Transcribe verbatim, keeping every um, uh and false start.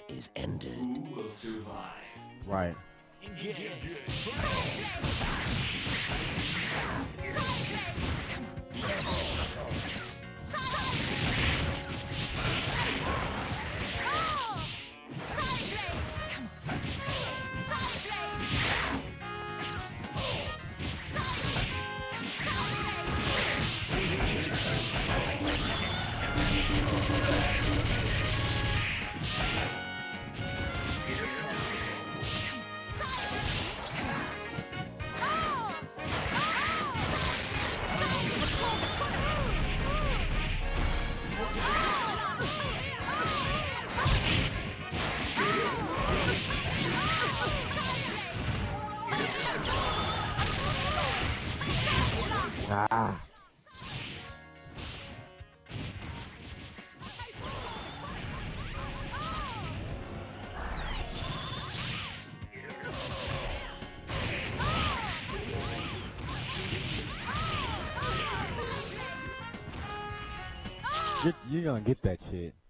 is ended. Who will survive? Right. Ah. You, you're gonna get that shit.